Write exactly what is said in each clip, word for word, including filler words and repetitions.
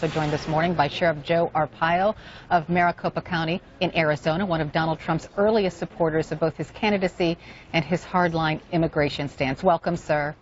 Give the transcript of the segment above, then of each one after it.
also joined this morning by Sheriff Joe Arpaio of Maricopa County in Arizona, one of Donald Trump's earliest supporters of both his candidacy and his hardline immigration stance. Welcome, sir.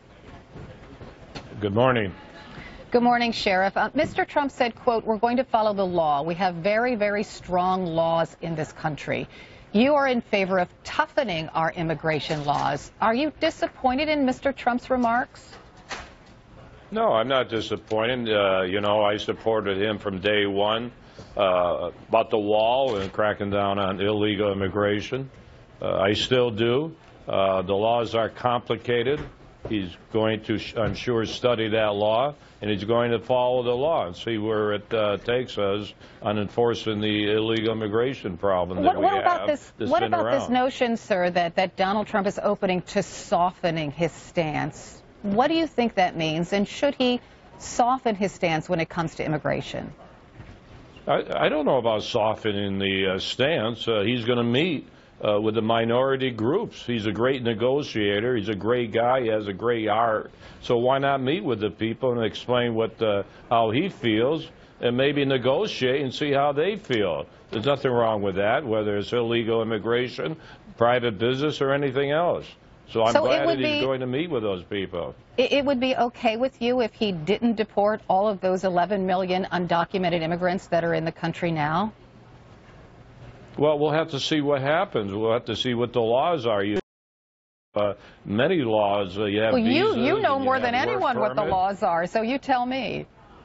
Good morning. Good morning, Sheriff. Uh, Mister Trump said, quote, "We're going to follow the law. We have very, very strong laws in this country." You are in favor of toughening our immigration laws. Are you disappointed in Mister Trump's remarks? No, I'm not disappointed. Uh, you know, I supported him from day one uh, about the wall and cracking down on illegal immigration. Uh, I still do. Uh, the laws are complicated. He's going to, I'm sure, study that law, and he's going to follow the law and see where it uh, takes us on enforcing the illegal immigration problem that what, we what have. About this, what about around. this notion, sir, that, that Donald Trump is opening to softening his stance? What do you think that means, and should he soften his stance when it comes to immigration? I, I don't know about softening the uh, stance. Uh, he's going to meet Uh, with the minority groups. He's a great negotiator. He's a great guy. He has a great heart. So why not meet with the people and explain what uh, how he feels and maybe negotiate and see how they feel. There's nothing wrong with that, whether it's illegal immigration, private business, or anything else. So I'm so glad that he's be, going to meet with those people. It, it would be okay with you if he didn't deport all of those eleven million undocumented immigrants that are in the country now? Well, we'll have to see what happens. We'll have to see what the laws are. You, uh, many laws, uh, you have well, you, visas, you know you more than anyone permit. what the laws are, so you tell me.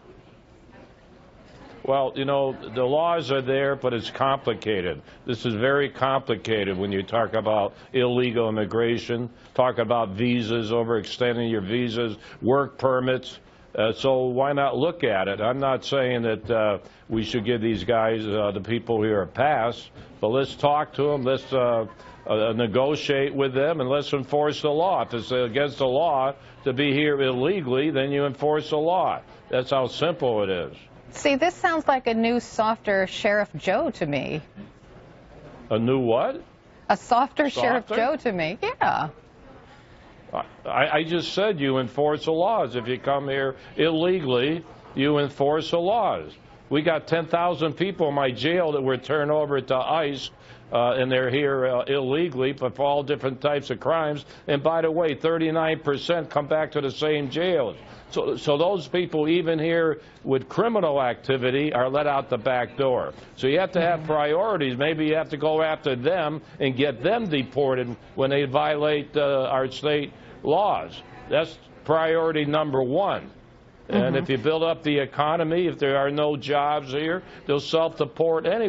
Well, you know, the laws are there, but it's complicated. This is very complicated when you talk about illegal immigration, talk about visas, overextending your visas, work permits. Uh, so why not look at it? I'm not saying that uh, we should give these guys, uh, the people here, a pass, but let's talk to them, let's uh, uh, negotiate with them, and let's enforce the law. If it's against the law to be here illegally, then you enforce the law. That's how simple it is. See, this sounds like a new, softer Sheriff Joe to me. A new what? A softer, softer? Sheriff Joe to me, yeah. I, I just said you enforce the laws. If you come here illegally, you enforce the laws. We got ten thousand people in my jail that were turned over to ICE, uh, and they're here uh, illegally, but for all different types of crimes. And by the way, thirty-nine percent come back to the same jails. So, so those people, even here with criminal activity, are let out the back door. So you have to have priorities. Maybe you have to go after them and get them deported when they violate uh, our state laws. That's priority number one. And mm-hmm. if you build up the economy, if there are no jobs here, they'll self-deport anyway.